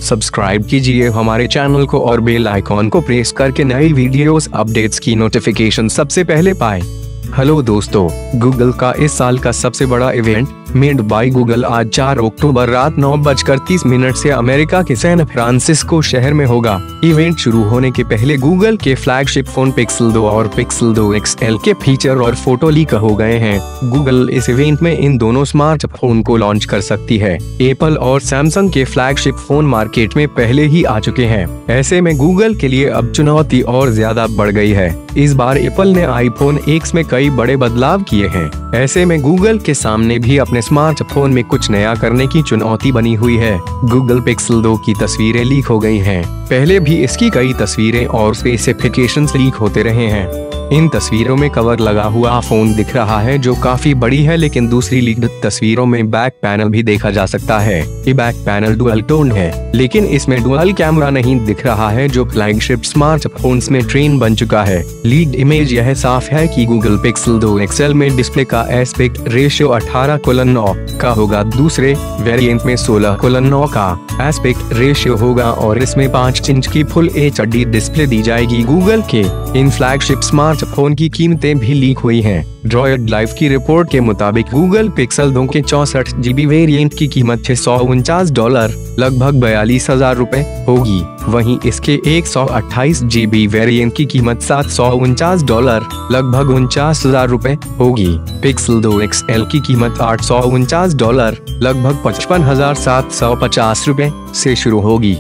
Subscribe कीजिए हमारे channel को और बेल आइकॉन को प्रेस करके नई वीडियोस अपडेट्स की नोटिफिकेशन सबसे पहले पाएं। हेलो दोस्तों, गूगल का इस साल का सबसे बड़ा इवेंट मेड बाय गूगल आज 4 अक्टूबर रात 9:30 से अमेरिका के सैन फ्रांसिस्को शहर में होगा। इवेंट शुरू होने के पहले गूगल के फ्लैगशिप फोन पिक्सल 2 और पिक्सल 2 XL के फीचर और फोटो लीक हो गए हैं। गूगल इस इवेंट में इन दोनों स्मार्टफोन को लॉन्च कर सकती है। एप्पल और सैमसंग के फ्लैगशिप फोन मार्केट में पहले ही आ चुके हैं। ऐसे में गूगल के लिए अब चुनौती और ज्यादा बढ़ गई है। इस बार एप्पल ने आईफोन X में कई बड़े बदलाव किए हैं। ऐसे में गूगल के सामने भी अपने स्मार्टफोन में कुछ नया करने की चुनौती बनी हुई है। गूगल पिक्सल 2 की तस्वीरें लीक हो गई हैं। पहले भी इसकी कई तस्वीरें और स्पेसिफिकेशंस लीक होते रहे हैं। इन तस्वीरों में कवर लगा हुआ फोन दिख रहा है जो काफी बड़ी है, लेकिन दूसरी लीक्ड तस्वीरों में बैक पैनल भी देखा जा सकता है। ये बैक पैनल डुअल टोन है, लेकिन इसमें डुअल कैमरा नहीं दिख रहा है जो फ्लैगशिप स्मार्टफोन्स में ट्रेंड बन चुका है। लीक्ड इमेज यह साफ है कि गूगल पिक्सल 2 XL में डिस्प्ले का एस्पेक्ट रेशियो 18:9 का होगा। दूसरे वेरिएंट में 16:9 का एस्पेक्ट रेशियो होगा और इसमें 5 इंच की फुल HD डिस्प्ले दी जाएगी। गूगल के इन फ्लैगशिप स्मार्टफोन की कीमतें भी लीक हुई हैं। ड्रॉयड लाइव की रिपोर्ट के मुताबिक गूगल पिक्सल 2 के 64 GB वेरिएंट की कीमत $649 लगभग 42,000 रुपए होगी। वहीं इसके 128 GB वेरिएंट की कीमत $749 लगभग 49,000 रुपए होगी। पिक्सल 2 XL की कीमत $849 लगभग 55,750 रुपए से शुरू होगी।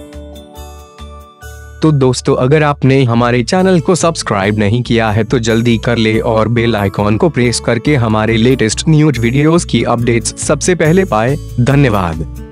तो दोस्तों, अगर आपने हमारे चैनल को सब्सक्राइब नहीं किया है तो जल्दी कर ले और बेल आइकॉन को प्रेस करके हमारे लेटेस्ट न्यूज वीडियोस की अपडेट्स सबसे पहले पाए। धन्यवाद।